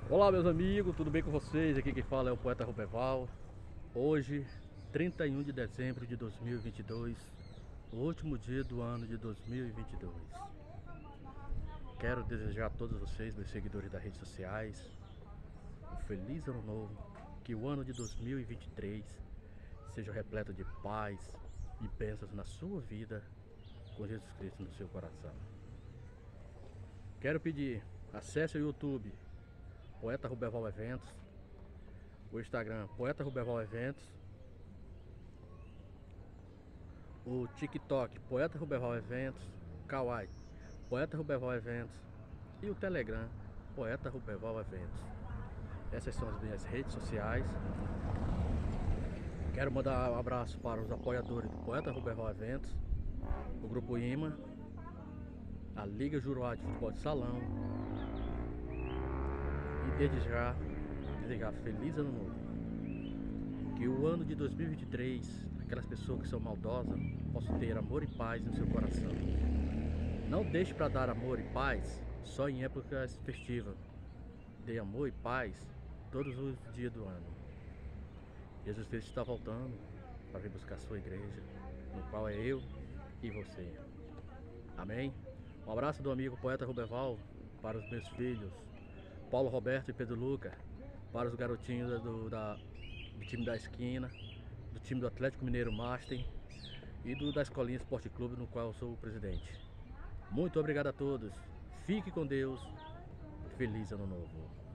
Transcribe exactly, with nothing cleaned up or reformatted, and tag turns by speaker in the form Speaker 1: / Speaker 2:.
Speaker 1: Olá meus amigos, tudo bem com vocês? Aqui quem fala é o poeta Ruberval. Hoje, trinta e um de dezembro de dois mil e vinte e dois, o último dia do ano de dois mil e vinte e dois. Quero desejar a todos vocês, meus seguidores das redes sociais, um feliz ano novo. Que o ano de dois mil e vinte e três seja repleto de paz e bênçãos na sua vida, com Jesus Cristo no seu coração. Quero pedir, acesse o YouTube Poeta Ruberval Eventos, o Instagram Poeta Ruberval Eventos, o TikTok Poeta Ruberval Eventos, Kawaii Poeta Ruberval Eventos e o Telegram Poeta Ruberval Eventos. Essas são as minhas redes sociais. Quero mandar um abraço para os apoiadores do Poeta Ruberval Eventos, o Grupo IMA, a Liga Juruá de Futebol de Salão, e desde já desejar feliz ano novo. Que o ano de dois mil e vinte e três, aquelas pessoas que são maldosas possam ter amor e paz no seu coração. Não deixe para dar amor e paz só em épocas festivas. Dê amor e paz todos os dias do ano. Jesus Cristo está voltando para vir buscar a sua igreja, no qual é eu e você. Amém? Um abraço do amigo Poeta Ruberval para os meus filhos Paulo Roberto e Pedro Luca, para os garotinhos do, da, do time da esquina, do time do Atlético Mineiro Master e do da Escolinha Esporte Clube, no qual eu sou o presidente. Muito obrigado a todos, fique com Deus, feliz ano novo.